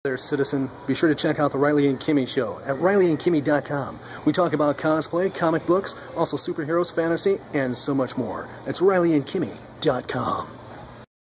There, citizen. Be sure to check out the Riley and Kimmy show at RileyandKimmy.com. We talk about cosplay, comic books, also superheroes, fantasy, and so much more. That's RileyandKimmy.com.